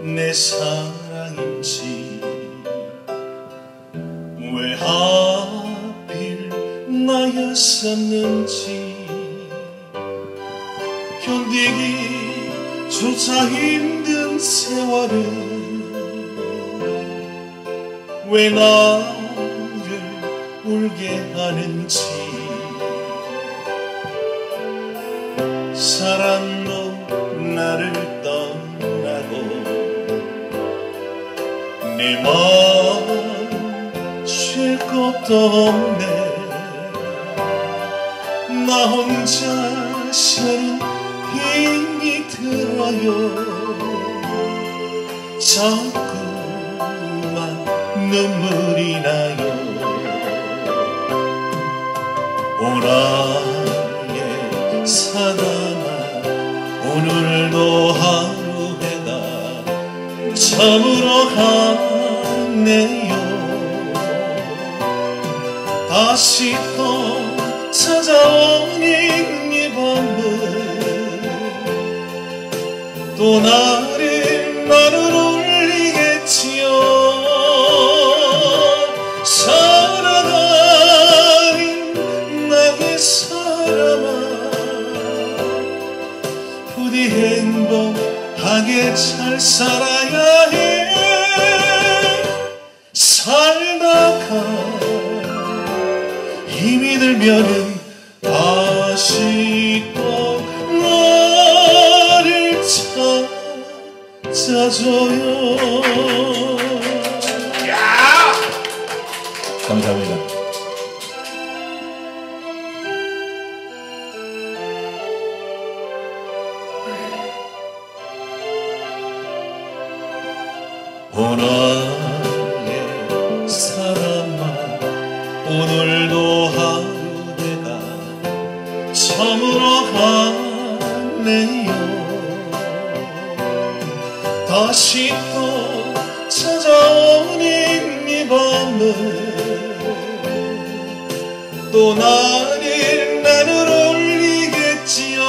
내 사랑인지 왜 하필 나였었는지 견디기조차 힘든 세월은 왜 나를 울게 하는지 사랑도 나를 떠나고 내 마음 쉴 것도 없네 나 혼자 시는 힘이 들어요 자꾸만 눈물이 나요 오라의 사랑아 오늘도 하루 해가 저물어 가네요 다시 또 찾아오는 이 밤은 또 나를 울리겠지요 살아가는 나의 사람아 부디 행복하게 잘 살아야 해 살다가 힘이 들면은 다시 또 나를 찾아줘요. 야! 감사합니다. 오라의 사람아 오늘도 하루 내가 저물어 가네요 다시 또 찾아오는 이 밤은 또 나를 울리겠지요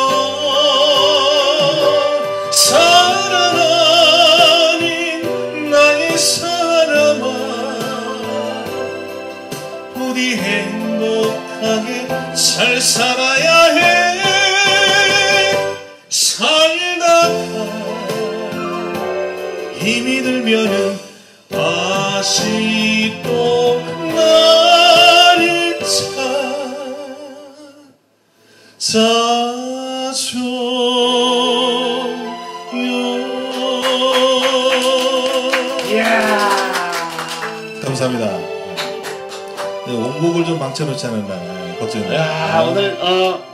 사랑하는 나의 사람아 부디 행복하게 잘 살아야 해 살다가 힘이 들면은 다시 또 나를 찾아줘요. 감사합니다. 네, 원곡을 좀 망쳐놓지 않았나 걱정입니다. 오늘